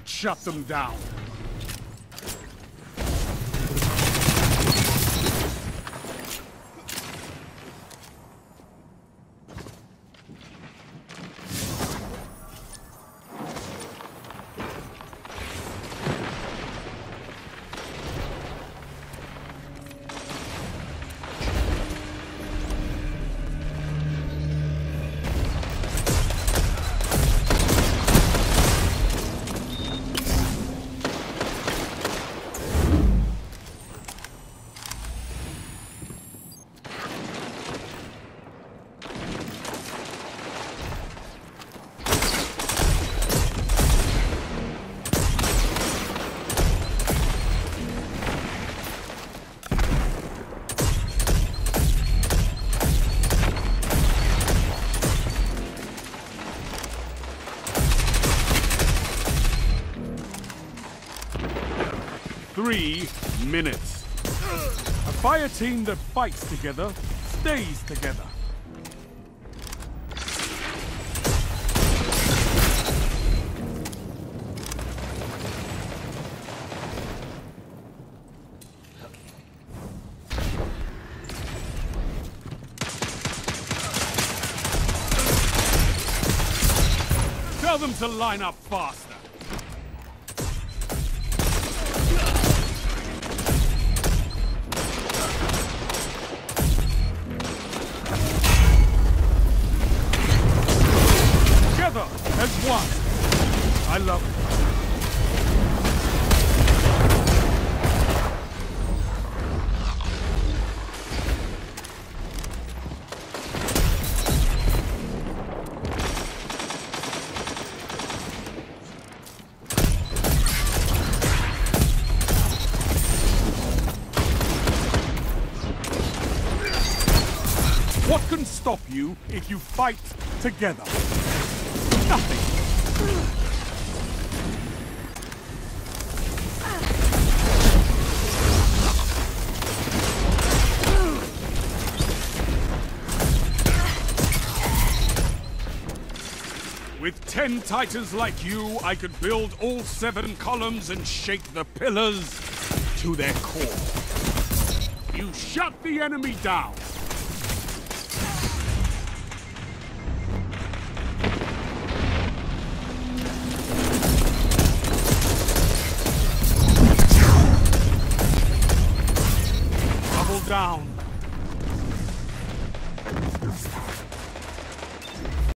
That shut them down. Three minutes. A fire team that fights together stays together. Tell them to line up faster. As one. I love it. What can stop you if you fight together? Nothing. With 10 Titans like you, I could build all 7 columns and shake the pillars to their core. You shut the enemy down.